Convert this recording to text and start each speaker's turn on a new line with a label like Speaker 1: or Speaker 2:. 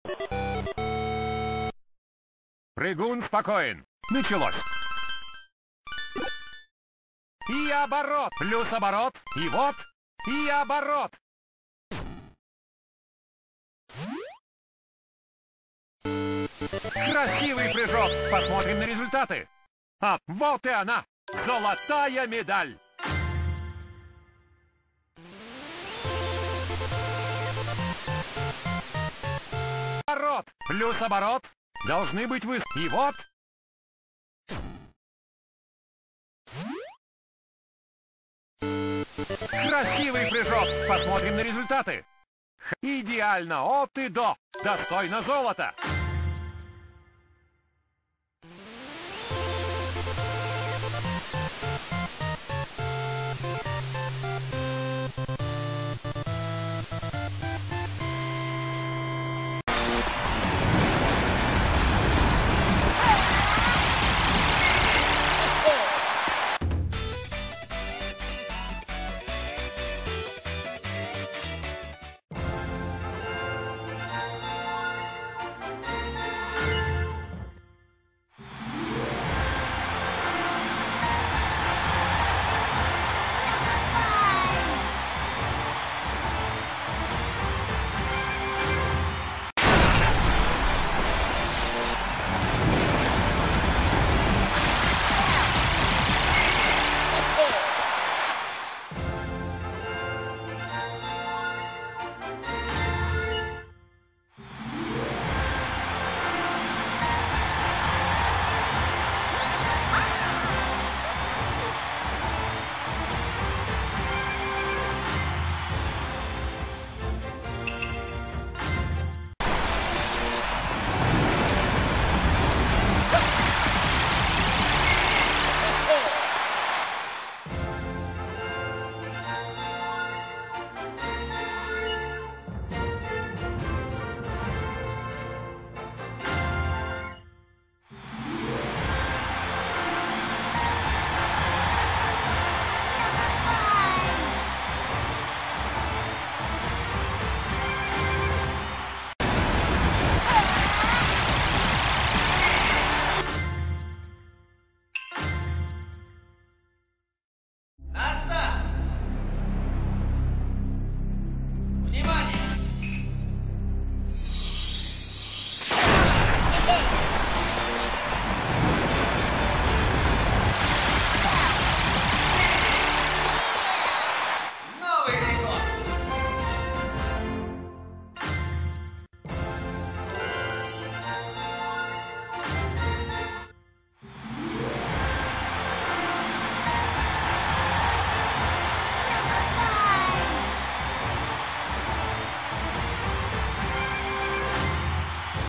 Speaker 1: Прыгун спокоен. Началось. И оборот. Плюс оборот. И вот. И оборот. Красивый прыжок. Посмотрим на результаты. А вот и она. Золотая медаль. Оборот. Плюс оборот. Должны быть вы. И вот. Красивый прыжок. Посмотрим на результаты. Идеально. От и до. Достойно золота.